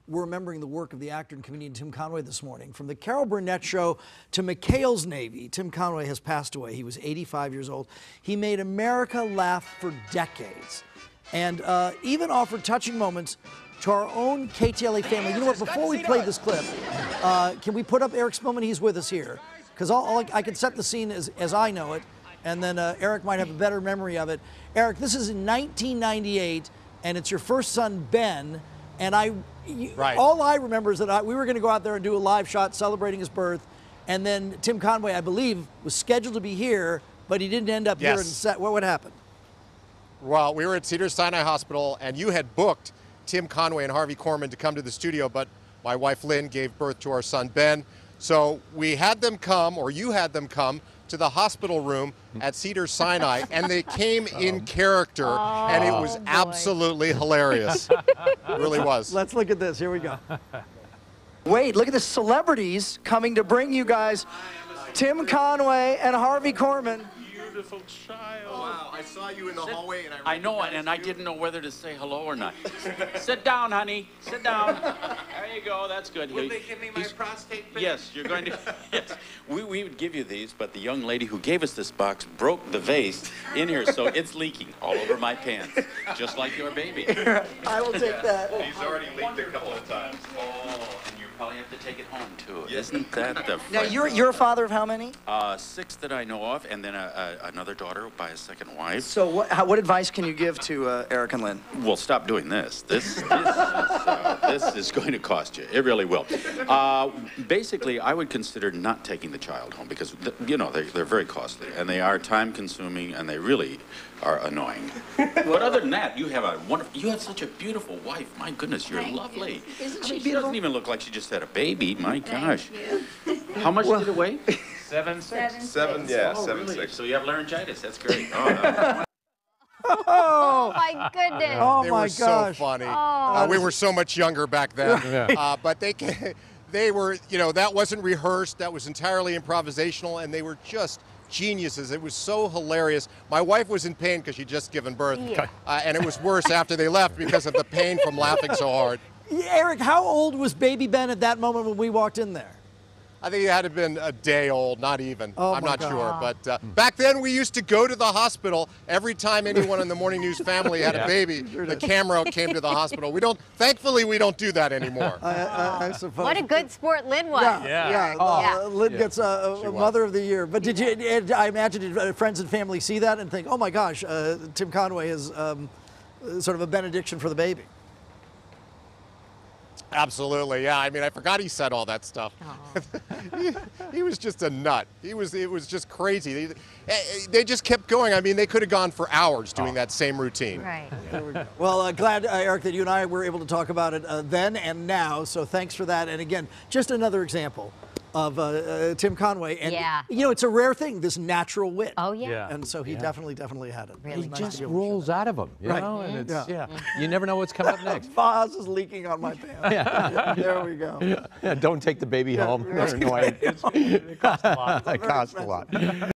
we're remembering the work of the actor and comedian Tim Conway this morning. From the Carol Burnett Show to McHale's Navy, Tim Conway has passed away. He was 85 years old. He made America laugh for decades and even offered touching moments to our own KTLA family. You know what, before we play this clip, can we put up Eric Spillman? He's with us here. Because I can set the scene as I know it, and then Eric might have a better memory of it. Eric, this is in 1998, and it's your first son, Ben, and all I remember is that we were going to go out there and do a live shot celebrating his birth, and then Tim Conway, I believe, was scheduled to be here, but he didn't end up here. And what happened? Well, we were at Cedars-Sinai Hospital, and you had booked Tim Conway and Harvey Korman to come to the studio, but my wife Lynne gave birth to our son Ben. So we had them come, or you had them come, to the hospital room at Cedars-Sinai, and they came in character, and it was absolutely hilarious. It really was. Let's look at this. Here we go. Wait, look at the celebrities coming to bring you guys Tim Conway and Harvey Korman. Beautiful child. Wow, I saw you in the hallway, and I know it, and I didn't know whether to say hello or not. Sit down, honey. Sit down. There you go. That's good. Will they give me my prostate pick? Yes, you're going to. Yes, we would give you these, but the young lady who gave us this box broke the vase in here, so it's leaking all over my pants, just like your baby. I will take that. He's already leaked a couple of times. Oh, and you probably have to take it home too. Isn't that the? Now you're a father of how many? 6 that I know of, and then another daughter by a second wife. So what advice can you give to Eric and Lynne? Well, stop doing this. This is going to cost you. It really will. Basically, I would consider not taking the child home because, you know, they're very costly and they are time-consuming and they really are annoying. But other than that, you have such a beautiful wife. My goodness, you're lovely. Isn't I she mean, beautiful? She doesn't even look like she just had a baby. My gosh. How much did it weigh? 7'6". Yeah, 7'6". So you have laryngitis. That's great. Oh my goodness. Oh They my were gosh. so funny. Oh. We were so much younger back then. But they were, you know, that wasn't rehearsed. That was entirely improvisational, and they were just geniuses. It was so hilarious. My wife was in pain because she'd just given birth, and it was worse after they left because of the pain from laughing so hard. Eric, how old was baby Ben at that moment when we walked in there? I think he had to have been a day old, not even. Oh I'm my not God. sure. But back then, we used to go to the hospital every time anyone in the Morning News family had a baby. The camera came to the hospital. Thankfully, we don't do that anymore. I suppose. What a good sport Lynne was. Lynne gets a Mother of the Year. But did you? I imagine did friends and family see that and think, oh my gosh, Tim Conway is sort of a benediction for the baby. Absolutely, yeah. I mean, I forgot he said all that stuff. He was just a nut. It was just crazy. They just kept going. I mean, they could have gone for hours doing that same routine. Right. Well, glad, Eric, that you and I were able to talk about it then and now. So thanks for that. And again, just another example of Tim Conway. And, you know, it's a rare thing, this natural wit. Oh, yeah. And so he definitely had it. Really It nice just rolls out of him, you know? And it's, you never know what's coming up next. Vase is leaking on my pants. There we go. Don't take the baby home. Right. It costs a lot. It costs a lot.